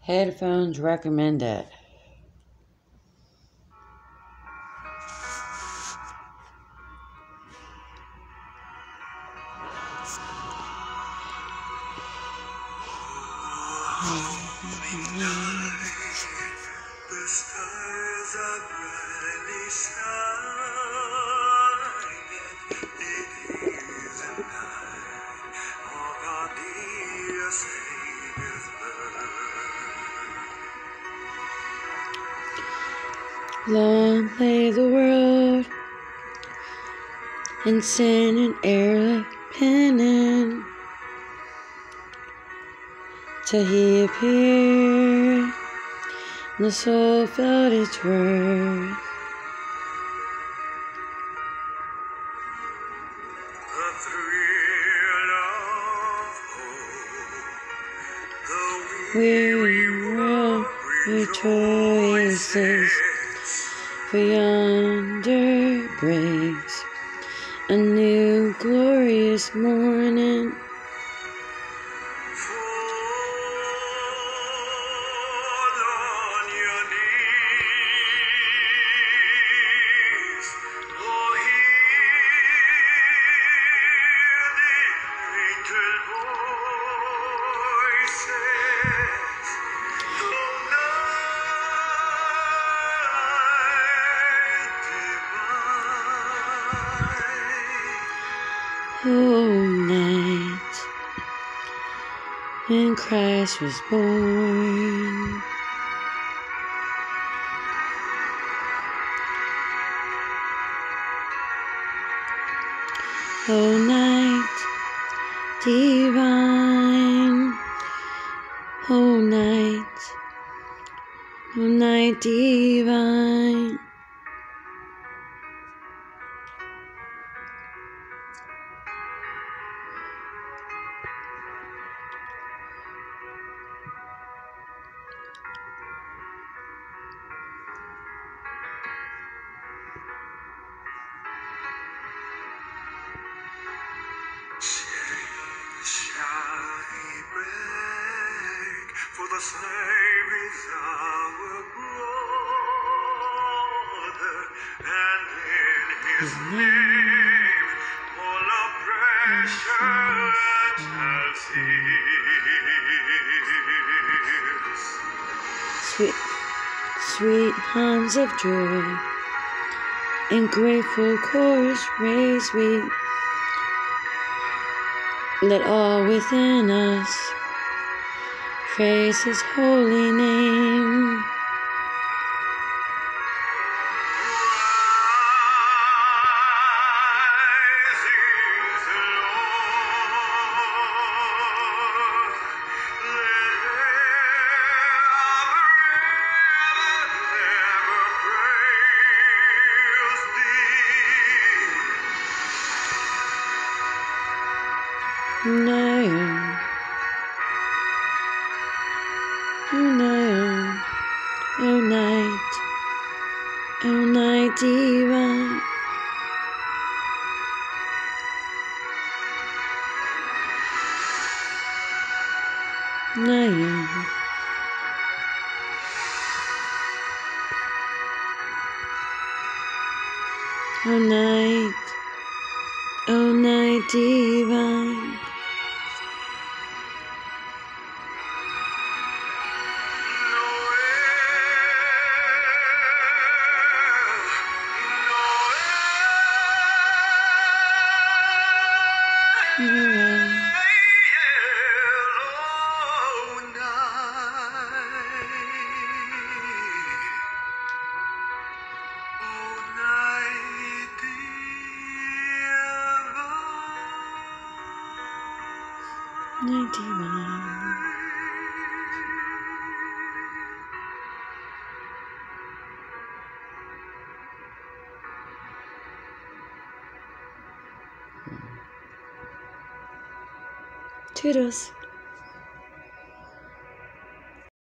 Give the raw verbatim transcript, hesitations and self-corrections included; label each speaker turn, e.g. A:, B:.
A: Headphones recommended.
B: The stars are brightly shining. It is a night of our dear Savior's birth.
A: Long lay the world in sin and error penning, till he appeared, and the soul felt its worth.
B: The thrill of hope, the
A: Weary world rejoices, for yonder breaks a new glorious morning.
B: Fall on your knees, oh, hear the angel voices, oh, night divine.
A: Oh, night when Christ was born. Oh, night divine. Oh, night. Oh, night divine.
B: Shall he break, for the slave is our brother, and in his name all oppression shall cease.
A: Sweet, sweet hymns of joy, in grateful chorus raise we. Let all within us praise his holy name. Night, oh night, oh night, oh night divine. Night, oh night, oh night divine. Noel. Night divine. Toodles.